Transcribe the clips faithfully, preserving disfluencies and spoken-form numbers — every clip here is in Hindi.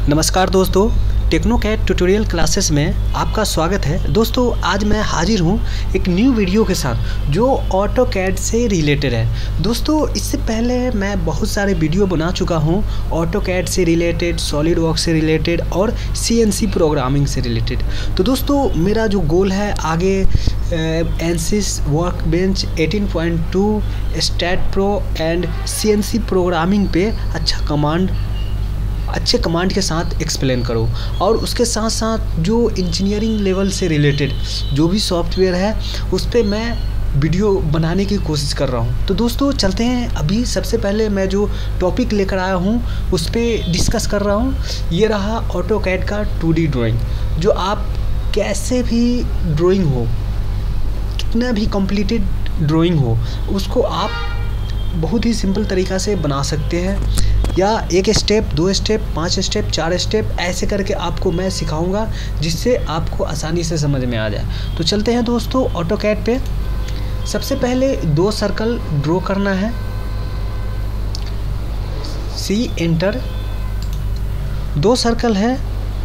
नमस्कार दोस्तों, टेक्नोकैड ट्यूटोरियल क्लासेस में आपका स्वागत है। दोस्तों आज मैं हाजिर हूँ एक न्यू वीडियो के साथ जो ऑटोकैड से रिलेटेड है। दोस्तों इससे पहले मैं बहुत सारे वीडियो बना चुका हूँ ऑटोकैड से रिलेटेड, सॉलिडवर्क्स से रिलेटेड और सीएनसी प्रोग्रामिंग से रिलेटेड। तो दोस्तों मेरा जो गोल है आगे Ansys Workbench eighteen point two, Stat Pro and CNC programming पे अच्छा कमांड अच्छे कमांड के साथ एक्सप्लेन करो और उसके साथ साथ जो इंजीनियरिंग लेवल से रिलेटेड जो भी सॉफ्टवेयर है उस पर मैं वीडियो बनाने की कोशिश कर रहा हूँ। तो दोस्तों चलते हैं, अभी सबसे पहले मैं जो टॉपिक लेकर आया हूँ उस पर डिस्कस कर रहा हूँ। ये रहा ऑटोकैड का टू डी ड्राइंग, जो आप कैसे भी ड्राइंग हो, कितना भी कंप्लीटेड ड्राइंग हो, उसको आप बहुत ही सिंपल तरीक़ा से बना सकते हैं। या एक स्टेप, दो स्टेप, पांच स्टेप, चार स्टेप ऐसे करके आपको मैं सिखाऊंगा जिससे आपको आसानी से समझ में आ जाए। तो चलते हैं दोस्तों ऑटोकैड पे। सबसे पहले दो सर्कल ड्रॉ करना है, सी एंटर। दो सर्कल है,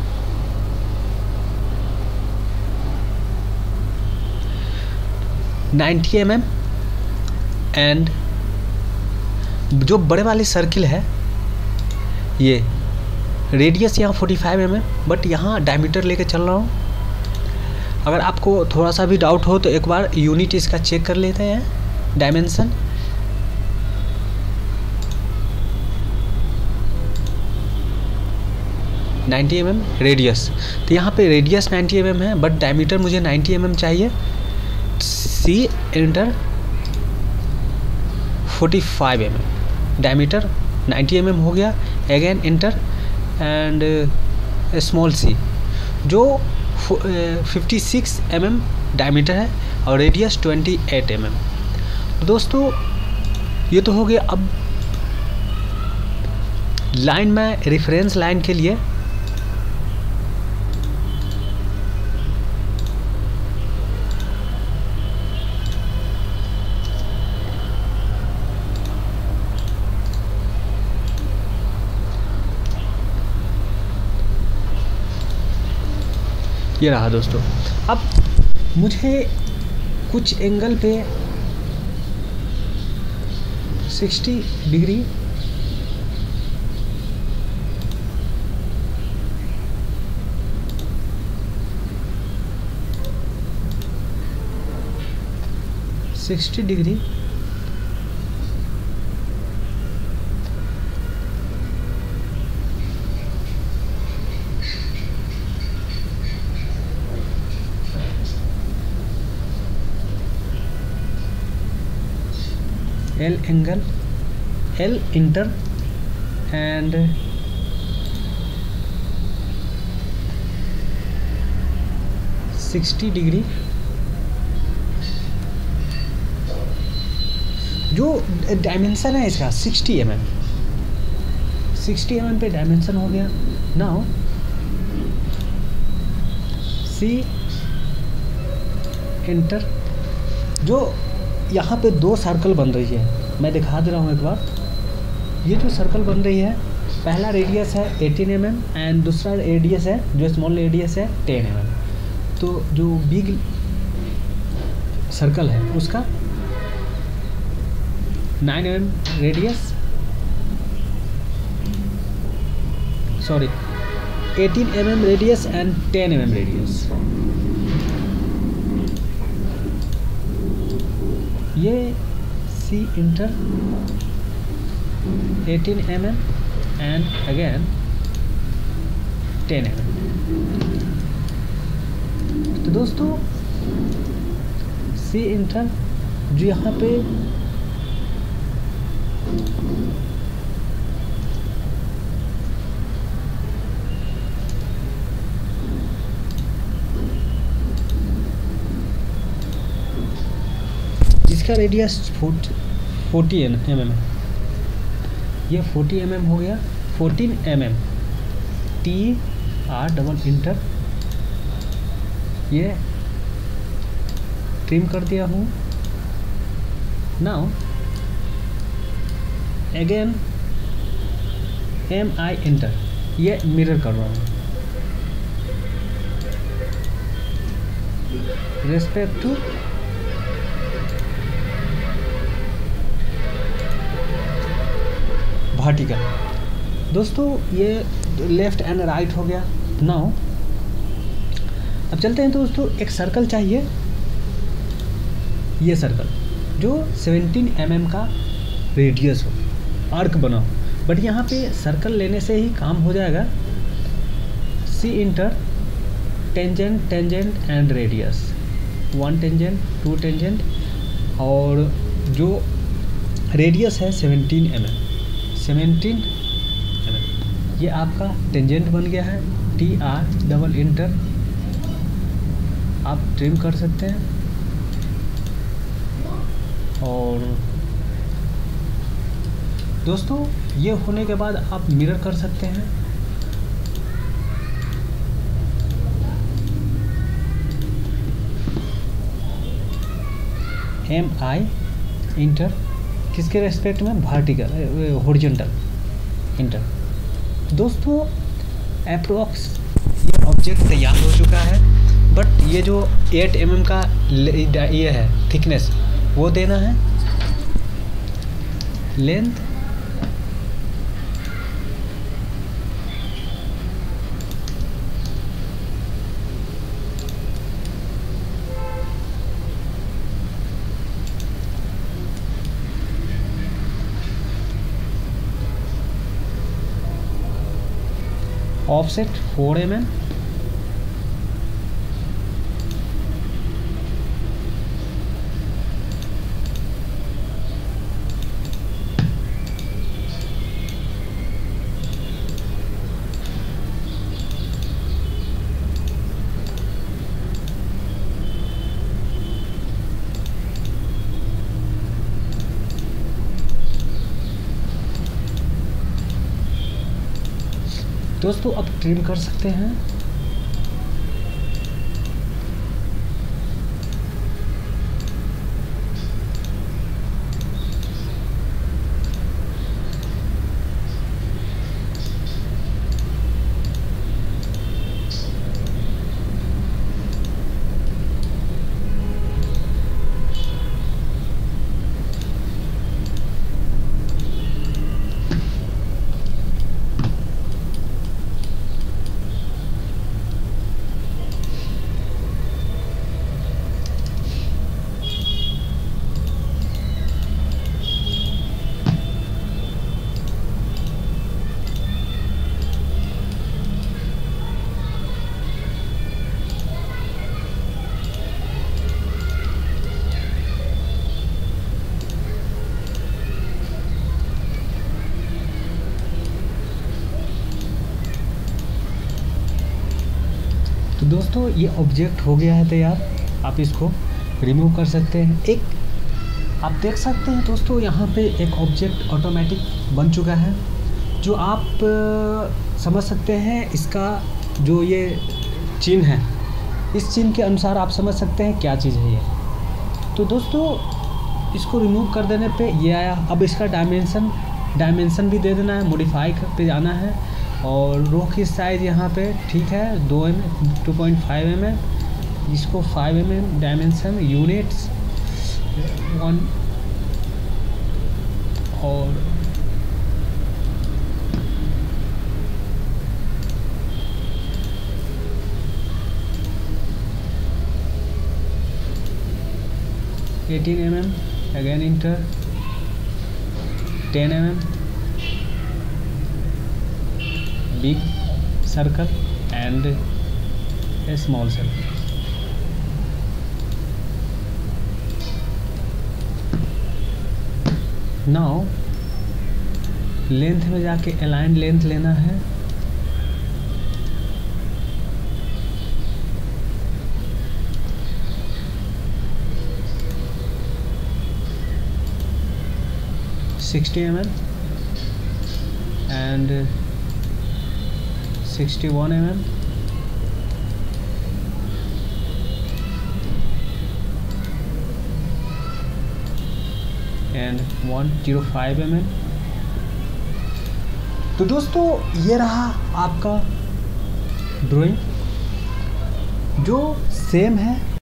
नाइन्टी एम एम एंड जो बड़े वाले सर्किल है ये रेडियस यहाँ forty five M M, but यहाँ डायमीटर लेके चल रहा हूँ। अगर आपको थोड़ा सा भी डाउट हो तो एक बार यूनिट इसका चेक कर लेते हैं, dimension. Ninety M M radius, तो यहाँ पे रेडियस नाइन्टी एम एम है बट डायमीटर मुझे नाइन्टी एम एम चाहिए। C enter, forty five M M, diameter ninety M M हो गया। Again enter and small C जो fifty six M M diameter है और radius twenty eight M M. दोस्तों ये तो हो गया। अब लाइन में रेफरेंस लाइन के लिए ये रहा दोस्तों। अब मुझे कुछ एंगल पे sixty degree sixty degree L angle, L inter and sixty degree. जो डायमेंशन है इसका sixty M M, sixty M M पे डायमेंशन हो गया। Now C enter. जो यहाँ पे दो सर्कल बन रही है, मैं दिखा दे रहा हूँ एक बार। ये जो सर्कल बन रही है, पहला रेडियस है एटीन एम एम एंड दूसरा रेडियस है, जो स्मॉल रेडियस है टेन एम एम। तो जो बिग सर्कल है उसका nine M M radius, sorry eighteen M M radius and ten M M radius. ये C enter eighteen M M and again ten M M. तो दोस्तों सी इंटर जो यहाँ पे इसका रेडियस फोर्टी एम एम, ये फोर्टी एम एम हो गया। Fourteen M M, T R double enter, ये ट्रिम कर दिया हूँ। Now again M I enter, ये मिरर कर रहा हूँ रेस्पेक्ट टू वर्टिकल। दोस्तों ये लेफ्ट एंड राइट हो गया। नाउ अब चलते हैं दोस्तों, एक सर्कल चाहिए, ये सर्कल जो सत्रह एम एम का रेडियस हो, आर्क बना हो। बट यहाँ पे सर्कल लेने से ही काम हो जाएगा। C enter tangent tangent and radius, one tangent two tangent, और जो रेडियस है सत्रह एम एम, सत्रह एम एम, ये आपका टेंजेंट बन गया है। टी आर डबल इंटर आप ट्रिम कर सकते हैं, और दोस्तों ये होने के बाद आप मिरर कर सकते हैं। एम आई इंटर, किसके रेस्पेक्ट में? Vertical horizontal enter. दोस्तों अप्रोक्स ये ऑब्जेक्ट तैयार हो चुका है, बट ये जो एट एम एम का ये है थिकनेस वो देना है। Length offset four M M, दोस्तों अब ट्रिम कर सकते हैं। तो दोस्तों ये ऑब्जेक्ट हो गया है तैयार, आप इसको रिमूव कर सकते हैं। एक आप देख सकते हैं दोस्तों यहाँ पे एक ऑब्जेक्ट ऑटोमेटिक बन चुका है, जो आप समझ सकते हैं इसका जो ये चिन्ह है, इस चिन्ह के अनुसार आप समझ सकते हैं क्या चीज़ है ये। तो दोस्तों इसको रिमूव कर देने पे ये आया। अब इसका डायमेंशन डायमेंशन भी दे देना है, मॉडिफाई पे जाना है, और रो की साइज़ यहाँ पे ठीक है दो M two point five M M, इसको five M M dimension units one, और eighteen M M, again enter, ten M M, big circle and a small circle. Now length में जाके अलाइन लेंथ लेना है। Sixty M M and sixty-one M M, and one oh five M M. तो दोस्तों ये रहा आपका ड्राइंग जो सेम है